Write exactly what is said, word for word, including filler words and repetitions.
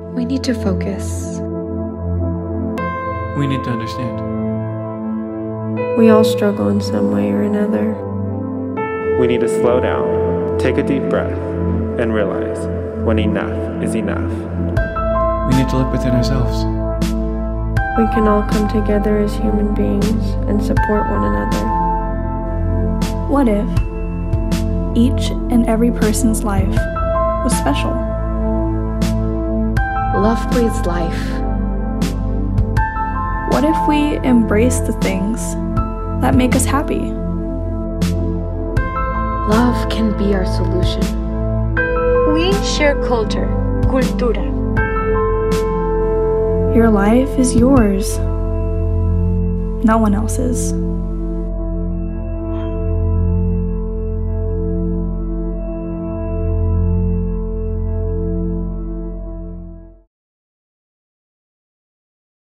We need to focus. We need to understand. We all struggle in some way or another. We need to slow down, take a deep breath, and realize when enough is enough. We need to look within ourselves. We can all come together as human beings and support one another. What if each and every person's life was special? Love breathes life. What if we embrace the things that make us happy? Love can be our solution. We share culture, cultura. Your life is yours, no one else's.